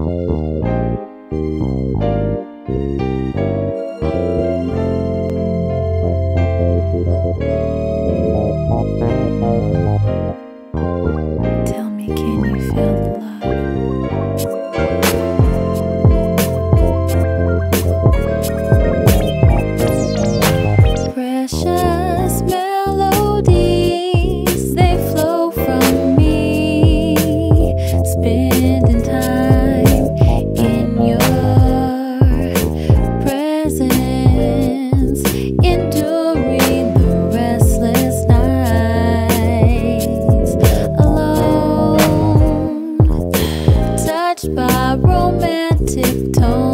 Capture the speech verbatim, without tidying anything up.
Tell me, can you feel the love? Precious melodies, they flow from me, spending time in your presence, enduring the restless nights alone, touched by romantic tones.